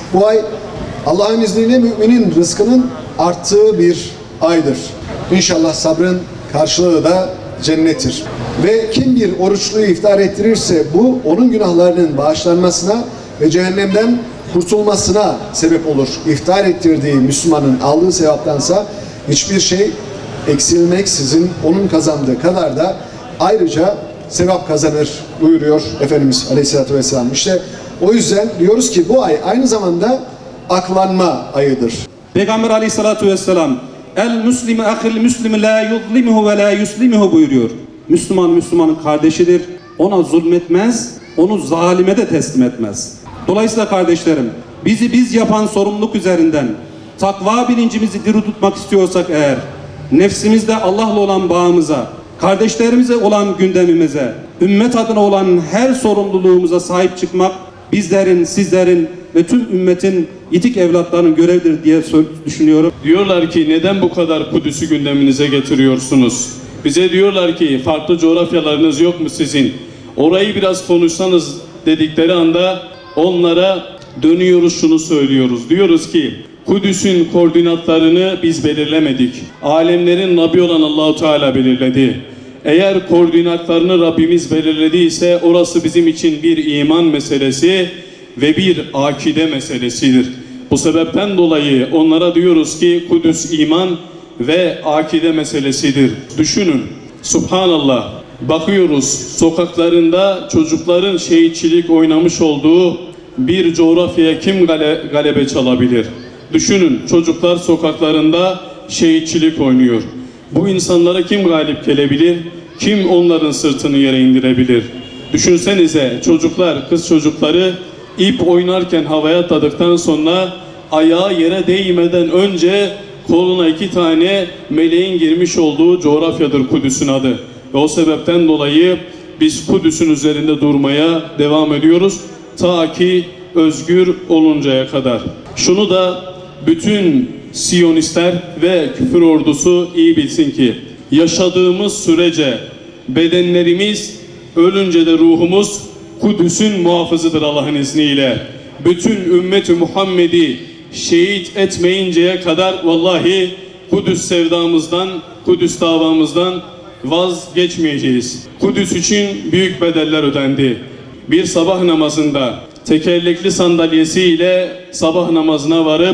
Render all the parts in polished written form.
Bu ay Allah'ın izniyle müminin rızkının arttığı bir aydır. İnşallah sabrın karşılığı da cennettir. Ve kim bir oruçluyu iftar ettirirse bu onun günahlarının bağışlanmasına ve cehennemden kurtulmasına sebep olur. İftar ettirdiği Müslümanın aldığı sevaptansa hiçbir şey eksilmeksizin onun kazandığı kadar da ayrıca sevap kazanır buyuruyor Efendimiz Aleyhisselatü Vesselam. İşte o yüzden diyoruz ki bu ay aynı zamanda aklanma ayıdır. Peygamber Aleyhisselatü Vesselam el müslimi ahil müslimi la yuzlimuhu ve la yuslimuhu buyuruyor. Müslüman Müslümanın kardeşidir. Ona zulmetmez, onu zalime de teslim etmez. Dolayısıyla kardeşlerim, bizi biz yapan sorumluluk üzerinden takva bilincimizi diri tutmak istiyorsak eğer, nefsimizde Allah'la olan bağımıza, kardeşlerimize olan gündemimize, ümmet adına olan her sorumluluğumuza sahip çıkmak bizlerin, sizlerin ve tüm ümmetin yitik evlatlarının görevidir diye düşünüyorum. Diyorlar ki neden bu kadar Kudüs'ü gündeminize getiriyorsunuz? Bize diyorlar ki farklı coğrafyalarınız yok mu sizin? Orayı biraz konuşsanız dedikleri anda onlara dönüyoruz, şunu söylüyoruz. Diyoruz ki Kudüs'ün koordinatlarını biz belirlemedik. Alemlerin Rabbi olan Allahu Teala belirledi. Eğer koordinatlarını Rabbimiz belirlediyse orası bizim için bir iman meselesi ve bir akide meselesidir. Bu sebepten dolayı onlara diyoruz ki Kudüs iman ve akide meselesidir. Düşünün, subhanallah, bakıyoruz sokaklarında çocukların şehitçilik oynamış olduğu bir coğrafyaya kim galebe çalabilir? Düşünün, çocuklar sokaklarında şehitçilik oynuyor. Bu insanlara kim galip gelebilir? Kim onların sırtını yere indirebilir? Düşünsenize, çocuklar, kız çocukları ip oynarken havaya atladıktan sonra ayağı yere değmeden önce koluna 2 tane meleğin girmiş olduğu coğrafyadır Kudüs'ün adı. Ve o sebepten dolayı biz Kudüs'ün üzerinde durmaya devam ediyoruz. Ta ki özgür oluncaya kadar. Şunu da bütün Siyonistler ve küfür ordusu iyi bilsin ki yaşadığımız sürece bedenlerimiz, ölünce de ruhumuz Kudüs'ün muhafızıdır Allah'ın izniyle. Bütün ümmeti Muhammed'i şehit etmeyinceye kadar vallahi Kudüs sevdamızdan, Kudüs davamızdan vazgeçmeyeceğiz. Kudüs için büyük bedeller ödendi. Bir sabah namazında tekerlekli sandalyesiyle sabah namazına varıp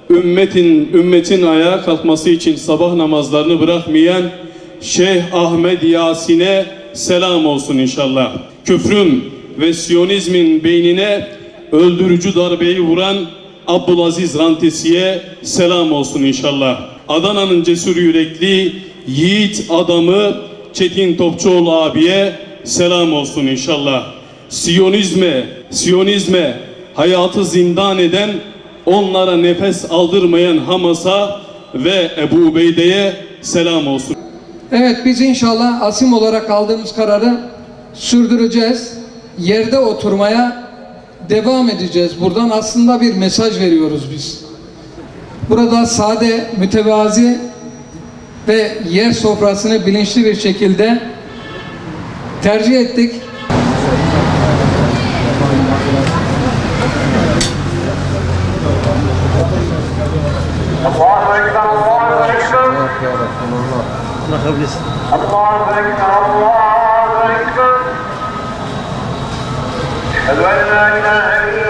ümmetin ayağa kalkması için sabah namazlarını bırakmayan Şeyh Ahmed Yasin'e selam olsun inşallah. Küfrün ve Siyonizmin beynine öldürücü darbeyi vuran Abdülaziz Rantisi'ye selam olsun inşallah. Adana'nın cesur yürekli yiğit adamı Çetin Topçuoğlu abiye selam olsun inşallah. Siyonizme hayatı zindan eden, onlara nefes aldırmayan Hamas'a ve Ebu Ubeyde'ye selam olsun. Evet, biz inşallah asim olarak aldığımız kararı sürdüreceğiz. Yerde oturmaya devam edeceğiz. Buradan aslında bir mesaj veriyoruz biz. Burada sade, mütevazi ve yer sofrasını bilinçli bir şekilde tercih ettik. أشهد أن لا إله إلا